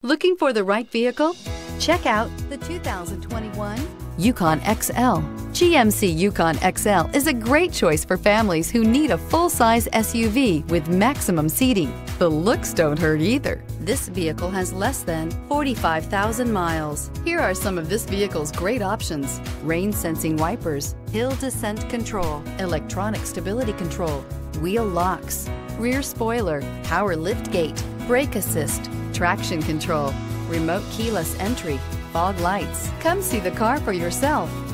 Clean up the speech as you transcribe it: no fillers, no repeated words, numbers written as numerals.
Looking for the right vehicle? Check out the 2021 Yukon XL. GMC Yukon XL is a great choice for families who need a full-size SUV with maximum seating. The looks don't hurt either. This vehicle has less than 45,000 miles. Here are some of this vehicle's great options: rain-sensing wipers, hill descent control, electronic stability control, wheel locks, rear spoiler, power liftgate, brake assist, traction control, remote keyless entry, fog lights. Come see the car for yourself.